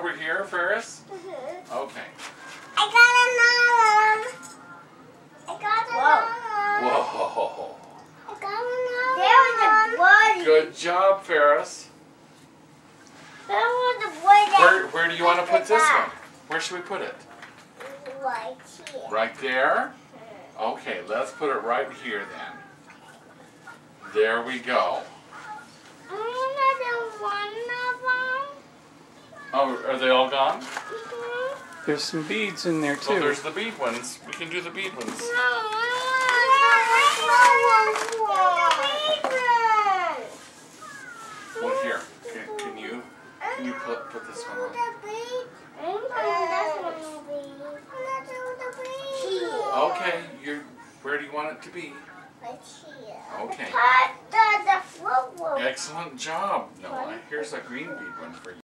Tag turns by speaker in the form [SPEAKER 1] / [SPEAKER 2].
[SPEAKER 1] over here, Ferris? Okay.
[SPEAKER 2] I got another. I got another.
[SPEAKER 1] Whoa.
[SPEAKER 2] I got another. There was a bloody.
[SPEAKER 1] Good job, Ferris.
[SPEAKER 2] There was a bloody.
[SPEAKER 1] Where do you want to put this one? Where should we put it?
[SPEAKER 2] Right here.
[SPEAKER 1] Right there? Okay, let's put it right here then. There we go.
[SPEAKER 2] Another one of them.
[SPEAKER 1] Oh, are they all gone?
[SPEAKER 3] There's some beads in there
[SPEAKER 1] Oh,
[SPEAKER 3] too.
[SPEAKER 1] there's the bead ones. We can do the bead ones. Well, here. Can you put this one on? Okay, where do you want it to be? Okay. Excellent job, Noah. Here's a green bead one for you.